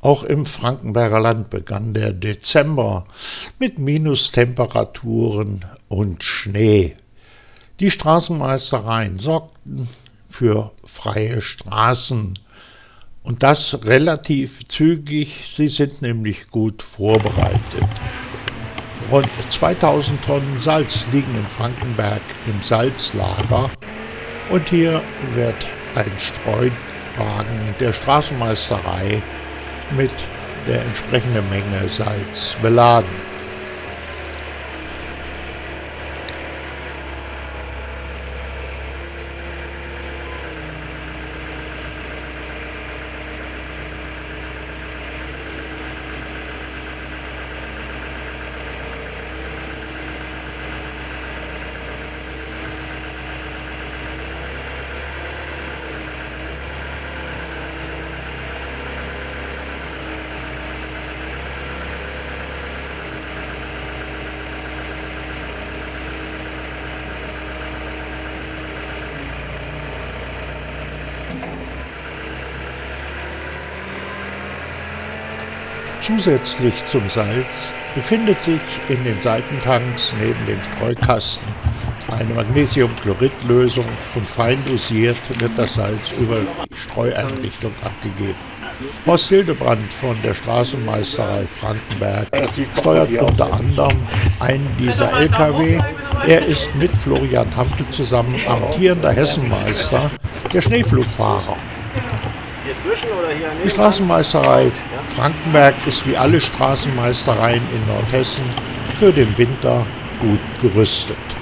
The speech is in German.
Auch im Frankenberger Land begann der Dezember mit Minustemperaturen und Schnee. Die Straßenmeistereien sorgten für freie Straßen und das relativ zügig. Sie sind nämlich gut vorbereitet. Rund 2000 Tonnen Salz liegen in Frankenberg im Salzlager und hier wird ein Streuwagen der Straßenmeisterei mit der entsprechenden Menge Salz beladen. Zusätzlich zum Salz befindet sich in den Seitentanks neben dem Streukasten eine Magnesiumchloridlösung und fein dosiert wird das Salz über die Streueinrichtung abgegeben. Horst Hildebrand von der Straßenmeisterei Frankenberg steuert unter anderem einen dieser LKW. Er ist mit Florian Hampel zusammen amtierender Hessenmeister der Schneepflugfahrer. Die Straßenmeisterei Frankenberg ist wie alle Straßenmeistereien in Nordhessen für den Winter gut gerüstet.